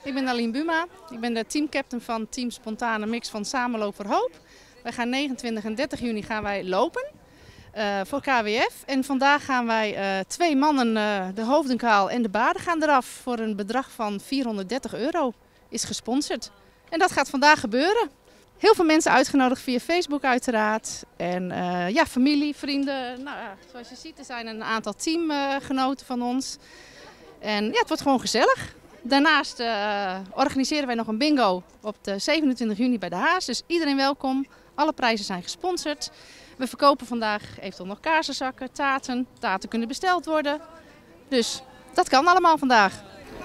Ik ben Aline Buma. Ik ben de teamcaptain van Team Spontane Mix van Samenloop voor Hoop. Wij gaan 29 en 30 juni gaan wij lopen voor KWF. En vandaag gaan wij 2 mannen de hoofden kaal en de baarden gaan eraf voor een bedrag van €430. Is gesponsord. En dat gaat vandaag gebeuren. Heel veel mensen uitgenodigd via Facebook uiteraard. En ja, familie, vrienden. Nou, zoals je ziet, er zijn een aantal teamgenoten van ons. En ja, het wordt gewoon gezellig. Daarnaast organiseren wij nog een bingo op de 27 juni bij de Haas. Dus iedereen welkom. Alle prijzen zijn gesponsord. We verkopen vandaag eventueel nog kaarsenzakken, taarten. Taarten kunnen besteld worden. Dus dat kan allemaal vandaag.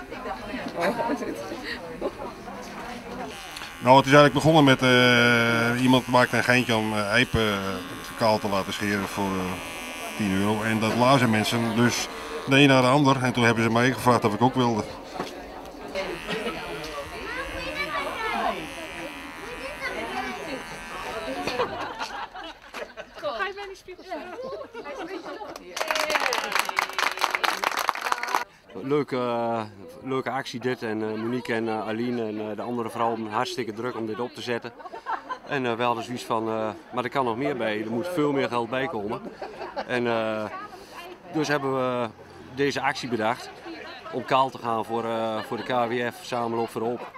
Nou, het is eigenlijk begonnen met iemand maakte een geintje om eipen kaal te laten scheren voor €10. En dat lazen mensen dus de een naar de ander. En toen hebben ze mij gevraagd of ik ook wilde. Ga je bij die spiegel staan? Leuke actie dit en Monique en Aline en de andere vrouwen hartstikke druk om dit op te zetten. En we hadden zoiets van, maar er kan nog meer bij, er moet veel meer geld bij komen. En dus hebben we deze actie bedacht om kaal te gaan voor de KWF Samenloop voor Hoop.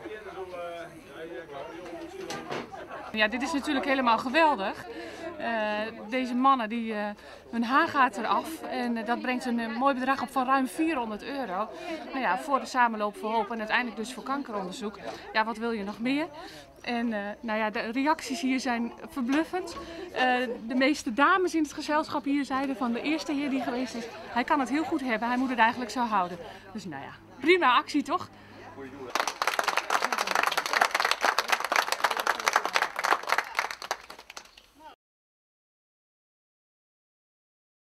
Ja, dit is natuurlijk helemaal geweldig. Deze mannen, hun haar gaat eraf en dat brengt een mooi bedrag op van ruim €400. Nou ja, voor de Samenloop voor Hoop en uiteindelijk dus voor kankeronderzoek. Ja, wat wil je nog meer? En nou ja, de reacties hier zijn verbluffend. De meeste dames in het gezelschap hier zeiden van de eerste heer die geweest is, hij kan het heel goed hebben, hij moet het eigenlijk zo houden. Dus nou ja, prima actie toch?